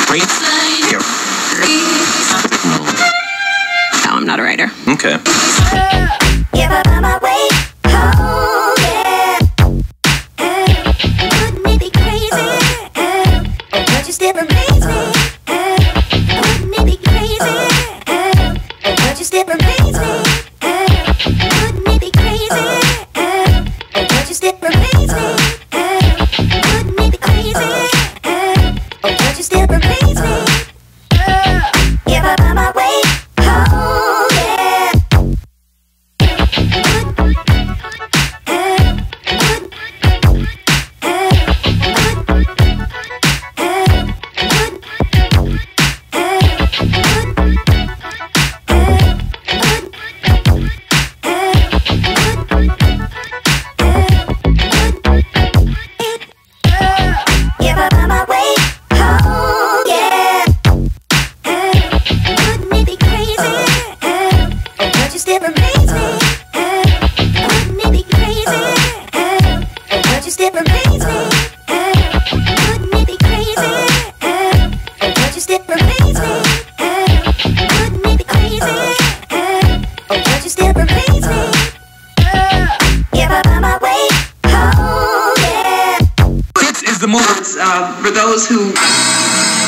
No, I'm not a writer. Okay. If I find my way home, yeah. Wouldn't it be crazy? But you still amaze me. Wouldn't it be crazy? But you still amaze me. Wouldn't it be crazy? But you still amaze me. Wouldn't it be crazy? But you still amaze me. If I find my way home, yeah. If I find my way home, yeah. Wouldn't it be crazy? But you still amaze me. Wouldn't it be crazy? But you still amaze me. Wouldn't it be crazy? But you still amaze me. Wouldn't it be crazy? But you still amaze me. If I find my way home, yeah. This is the move for those who